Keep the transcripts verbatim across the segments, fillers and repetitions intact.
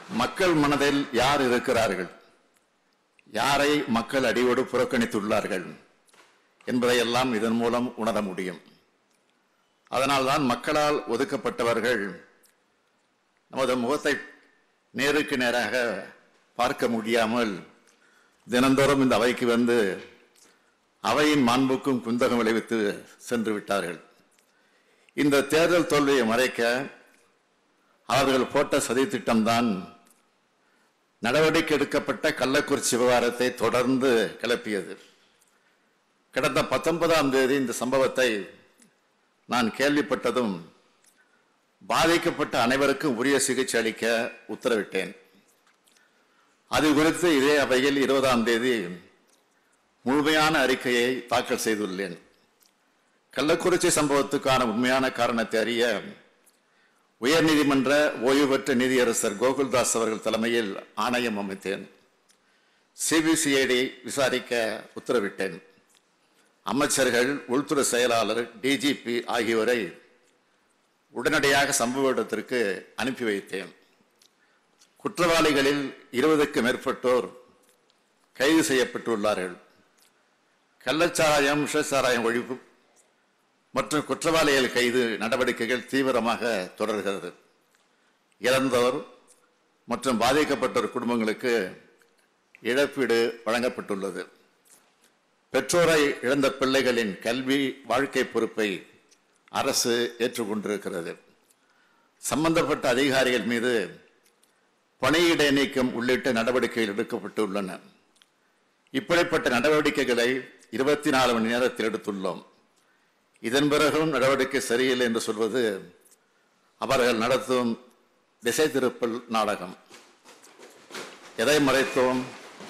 மக்கள் மனதில் யார் இருக்கிறார்கள், யாரை மக்கள் அடியோடு புறக்கணித்துள்ளார்கள் என்பதையெல்லாம் இதன் மூலம் உணர முடியும். அதனால்தான் மக்களால் ஒதுக்கப்பட்டவர்கள் நமது முகத்தை நேருக்கு நேராக பார்க்க முடியாமல் தினந்தோறும் இந்த அவைக்கு வந்து அவையின் மாண்புக்கும் குந்தகம் விளைவித்து சென்று விட்டார்கள். இந்த தேர்தல் தோல்வியை மறைக்க அவர்கள் போட்ட சதி திட்டம்தான் நடவடிக்கை எடுக்கப்பட்ட கள்ளக்குறிச்சி விவகாரத்தை தொடர்ந்து கிளப்பியது. கடந்த பத்தொன்பதாம் தேதி இந்த சம்பவத்தை நான் கேள்விப்பட்டதும் பாதிக்கப்பட்ட அனைவருக்கும் உரிய சிகிச்சை அளிக்க உத்தரவிட்டேன். அது குறித்து இதே அவையில் இருபதாம் தேதி முழுமையான அறிக்கையை தாக்கல் செய்துள்ளேன். கள்ளக்குறிச்சி சம்பவத்துக்கான உண்மையான காரணத்தை அறிய உயர்நீதிமன்ற ஓய்வு பெற்ற நீதியரசர் கோகுல்தாஸ் அவர்கள் தலைமையில் ஆணையம் அமைத்தேன். சிபிசிஐடி விசாரிக்க உத்தரவிட்டேன். அமைச்சர்கள், உள்துறை செயலாளர், டிஜிபி ஆகியோரை உடனடியாக சம்பவ இடத்திற்கு அனுப்பி வைத்தேன். குற்றவாளிகளில் இருபதுக்கும் மேற்பட்டோர் கைது செய்யப்பட்டுள்ளார்கள். கள்ளச்சாராயம், விஷச்சாராயம் ஒழிப்பு மற்றும் குற்றவாளிகள் கைது நடவடிக்கைகள் தீவிரமாக தொடர்கிறது. இறந்தோர் மற்றும் பாதிக்கப்பட்டோர் குடும்பங்களுக்கு இழப்பீடு வழங்கப்பட்டுள்ளது. பெற்றோரை இழந்த பிள்ளைகளின் கல்வி, வாழ்க்கை பொறுப்பை அரசு ஏற்றுக்கொண்டிருக்கிறது. சம்பந்தப்பட்ட அதிகாரிகள் மீது பணியிடை நீக்கம் உள்ளிட்ட நடவடிக்கைகள் எடுக்கப்பட்டுள்ளன. இப்படிப்பட்ட நடவடிக்கைகளை இருபத்தி நாலு மணி நேரத்தில் எடுத்துள்ளோம். இதன் பிறகும் நடவடிக்கை சரியில்லை என்று சொல்வது அவர்கள் நடத்தும் திசை திருப்பல் நாடகம். எதை மறைத்தோம்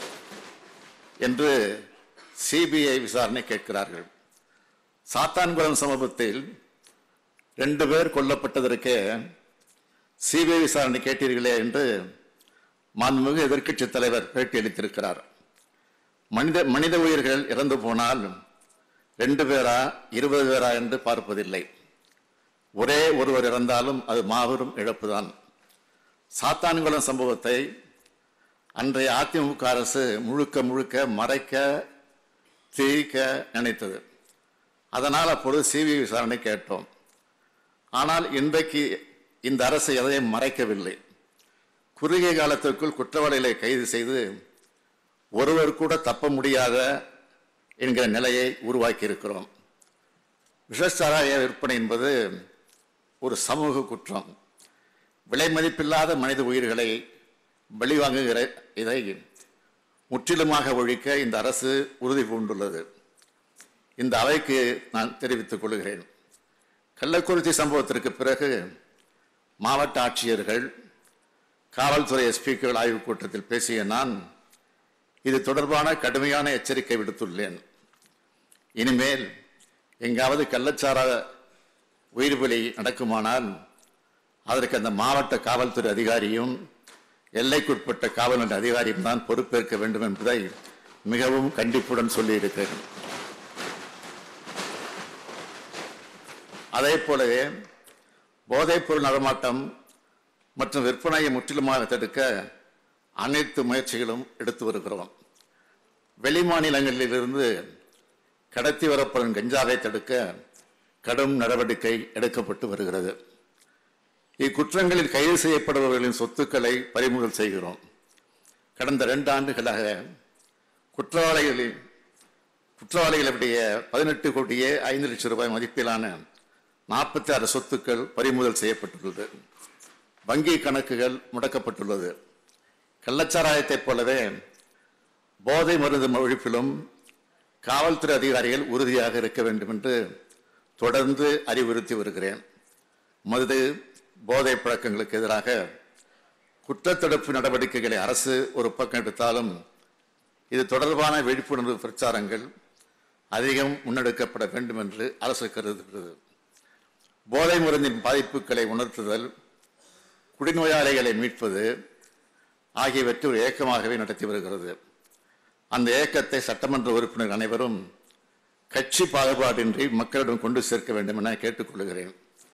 என்று சிபிஐ விசாரணை கேட்கிறார்கள். சாத்தான்குளம் சம்பவத்தில் ரெண்டு பேர் கொல்லப்பட்டதற்கு சிபிஐ விசாரணை கேட்டீர்களே என்று மாண்புமிகு எதிர்க்கட்சி தலைவர் பேட்டி அளித்திருக்கிறார். மனித மனித உயிர்கள் இறந்து போனால் ரெண்டு பேரா இருபது பேரா என்று பார்ப்பதில்லை. ஒரே ஒருவர் இறந்தாலும் அது மாபெரும் இழப்புதான். சாத்தான்குளம் சம்பவத்தை அன்றைய அதிமுக அரசு முழுக்க முழுக்க மறைக்க, திரிக்க நினைத்தது. அதனால் அப்பொழுது சிபிஐ விசாரணை கேட்டோம். ஆனால் இன்றைக்கு இந்த அரசு எதையும் மறைக்கவில்லை. குறுகிய காலத்திற்குள் குற்றவாளிகளை கைது செய்து ஒருவர் கூட தப்ப முடியாத என்கிற நிலையை உருவாக்கி இருக்கிறோம். விஷச்சாராய விற்பனை என்பது ஒரு சமூக குற்றம். விலை மதிப்பில்லாத மனித உயிர்களை பலிவாங்குகிற இதை முற்றிலுமாக ஒழிக்க இந்த அரசு உறுதி பூண்டுள்ளது. இந்த அவைக்கு நான் தெரிவித்துக் கொள்கிறேன். கள்ளக்குறிச்சி சம்பவத்திற்கு பிறகு மாவட்ட ஆட்சியர்கள், காவல்துறை எஸ்பிக்கள் ஆய்வுக் கூட்டத்தில் பேசிய நான் இது தொடர்பான கடுமையான எச்சரிக்கை விடுத்துள்ளேன். இனிமேல் எங்காவது கள்ளச்சார உயிர்பலி நடக்குமானால் அதற்கு அந்த மாவட்ட காவல்துறை அதிகாரியும் எல்லைக்குட்பட்ட காவல் நிலைய அதிகாரியும் தான் பொறுப்பேற்க வேண்டும் என்பதை மிகவும் கண்டிப்புடன் சொல்லியிருக்கிறேன். அதே போலவே போதைப்பொருள் நடமாட்டம் மற்றும் விற்பனையை முற்றிலுமாக தடுக்க அனைத்து முயற்சிகளும் எடுத்து வருகிறோம். வெளி மாநிலங்களிலிருந்து கடத்தி வரப்படும் கஞ்சாவை தடுக்க கடும் நடவடிக்கை எடுக்கப்பட்டு வருகிறது. இக்குற்றங்களில் கைது செய்யப்படுபவர்களின் சொத்துக்களை பறிமுதல் செய்கிறோம். கடந்த இரண்டு ஆண்டுகளாக குற்றவாளிகளின் குற்றவாளிகளுடைய பதினெட்டு கோடியே ஐந்து லட்சம் ரூபாய் மதிப்பிலான நாற்பத்தி ஆறு சொத்துக்கள் பறிமுதல் செய்யப்பட்டுள்ளது. வங்கி கணக்குகள் முடக்கப்பட்டுள்ளது. கள்ளச்சாராயத்தைப் போலவே போதை மருந்து ஒழிப்பிலும் காவல்துறை அதிகாரிகள் உறுதியாக இருக்க வேண்டும் என்று தொடர்ந்து அறிவுறுத்தி வருகிறேன். மது, போதை பழக்கங்களுக்கு எதிராக குற்றத்தடுப்பு நடவடிக்கைகளை அரசு ஒரு பக்கம் எடுத்தாலும் இது தொடர்பான விழிப்புணர்வு பிரச்சாரங்கள் அதிகம் முன்னெடுக்கப்பட வேண்டும் என்று அரசு கருதுகிறது. போதை மருந்தின் பாதிப்புகளை உணர்த்துதல், குடிநோயாளிகளை மீட்பது ஆகியவற்றை ஒரு இயக்கமாகவே நடத்தி வருகிறது. அந்த இயக்கத்தை சட்டமன்ற உறுப்பினர் அனைவரும் கட்சி பாகுபாடின்றி மக்களிடம் கொண்டு சேர்க்க வேண்டும் என கேட்டுக்கொள்கிறேன்.